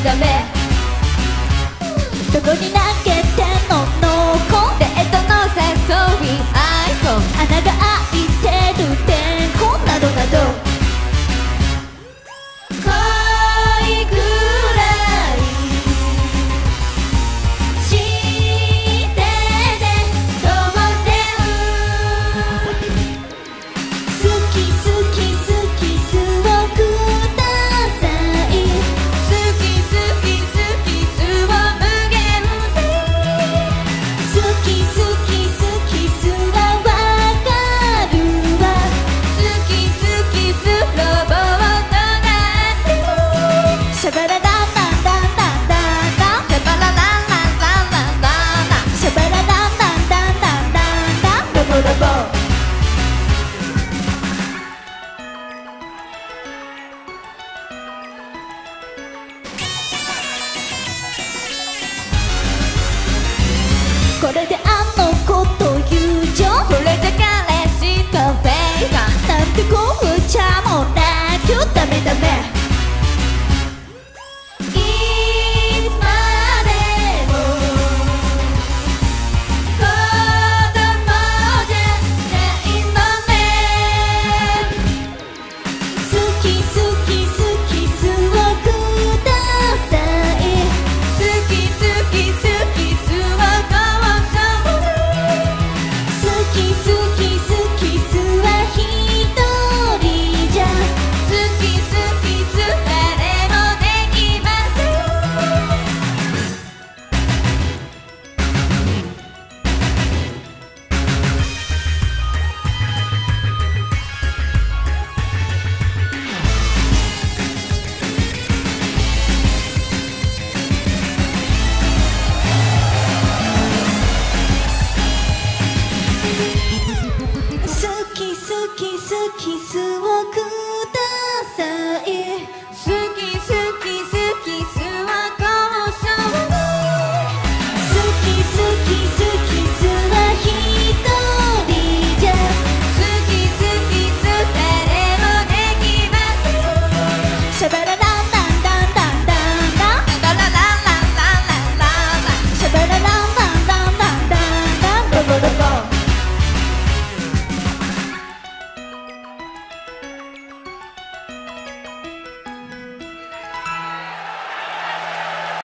ダメ。 どこに投げてんのノーコン。 デートの誘いアイコン。 穴が開いてる天候などなど。 恋くらいしてね当然。 好き好き好きすをください。 好き好き好きすを無限で。 好き好き好きすはわかるわ。 好き好きすロボットなんて。 シャバラランランランランランラン。 シャバラランランランランランラン。 シャバラランランランランランラン。ロボロボ。これで